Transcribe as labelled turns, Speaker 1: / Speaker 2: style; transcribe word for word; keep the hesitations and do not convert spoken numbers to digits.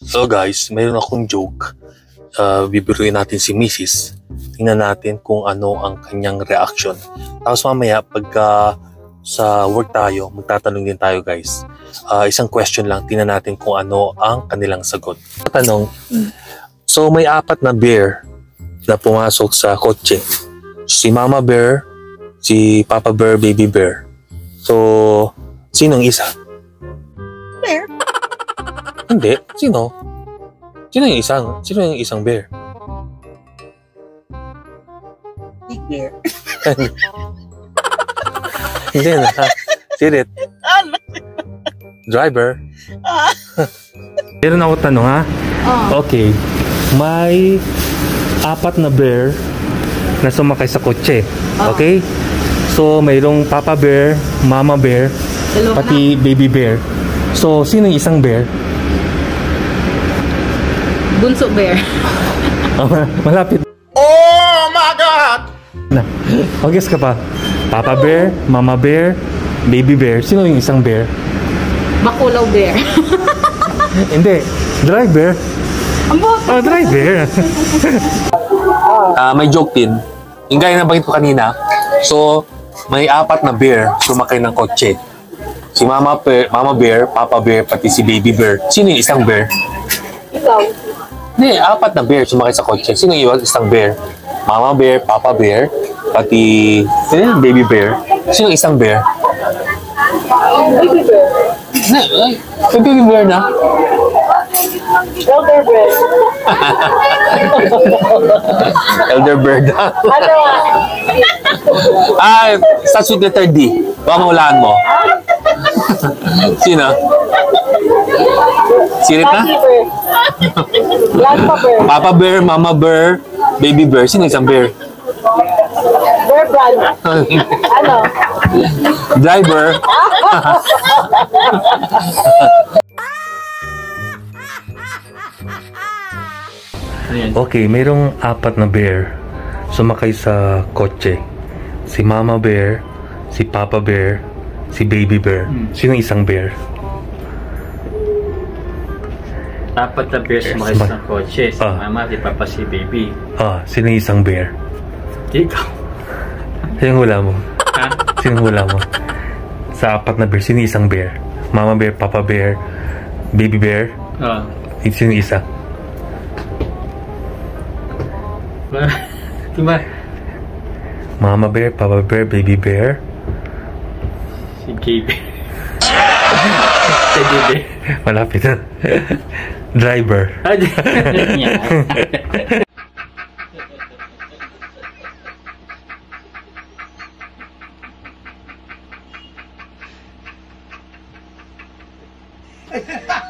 Speaker 1: So guys, mayroon akong joke. Uh, bibiruin natin si Missus Tingnan natin kung ano ang kanyang reaction. Tapos mamaya, pagka sa work tayo, magtatanong din tayo guys. Uh, isang question lang, tingnan natin kung ano ang kanilang sagot. Tanong, so may apat na bear na pumasok sa kotse. Si Mama Bear, si Papa Bear, Baby Bear. So, sinong isa?
Speaker 2: Bear.
Speaker 1: Hindi. Sino? Sino yung isang? Sino yung isang bear?
Speaker 2: Big Bear.
Speaker 1: Hindi na. Sirit. Driver. Meron ako tanong ha?
Speaker 2: Oh.
Speaker 1: Okay. May apat na bear na sumakay sa kotse.
Speaker 2: Oh.
Speaker 1: Okay? So, mayroong Papa Bear, Mama Bear,
Speaker 2: Dalawa
Speaker 1: pati Baby Bear. So, sino yung isang bear?
Speaker 2: Bunso Bear.
Speaker 1: Malapit.
Speaker 3: Oh my God!
Speaker 1: Na. Mag-guess ka pa. Papa Bear, Mama Bear, Baby Bear. Sino yung isang bear?
Speaker 2: Bakulaw Bear.
Speaker 1: Hindi. Driver.
Speaker 2: Ang boto.
Speaker 1: Oh, driver. Ah, may joke din. Yung gaya na bakit ko kanina. So, may apat na bear sumakay ng kotse. Si Mama Bear, Mama Bear, Papa Bear, pati si Baby Bear. Sino yung isang bear?
Speaker 2: Ikaw.
Speaker 1: Hindi, apat na bear sumakay sa kotse. Sino yung isang bear? Mama Bear, Papa Bear, pati sino yung Baby Bear. Sino yung isang bear?
Speaker 2: Baby Bear.
Speaker 1: Na, ay, may Baby Bear na.
Speaker 2: Elder Bear.
Speaker 1: Elder Bear na.
Speaker 2: Ano ah?
Speaker 1: Ah, starts with letter D. Baka mahulaan mo. Sino? Sirit na?
Speaker 2: Lucky Bear. Grandpa Bear.
Speaker 1: Papa Bear, Mama Bear, Baby Bear. Sino isang bear?
Speaker 2: Bear Brand. Ano?
Speaker 1: Driver. Okay, mayroong apat na bear sumakay sa kotse. Si Mama Bear, si Papa Bear, si Baby Bear. Sino isang bear?
Speaker 4: Apat na bears sumakay
Speaker 1: Sumak-
Speaker 4: sa kotse. Si
Speaker 1: Ah.
Speaker 4: Mama, si Papa, si Baby.
Speaker 1: Ah, sino isang bear?
Speaker 4: Ikaw.
Speaker 1: Sino hula mo?
Speaker 4: Ha?
Speaker 1: Sino hula mo? Sa apat na bear, sino isang bear? Mama Bear, Papa Bear, Baby Bear.
Speaker 4: Oh.
Speaker 1: Sino isa?
Speaker 4: Diba?
Speaker 1: Mama Bear, Papa Bear, Baby Bear.
Speaker 4: Si Gaby. Si Gaby.
Speaker 1: Malapit na. Driver.
Speaker 3: Ha ha ha!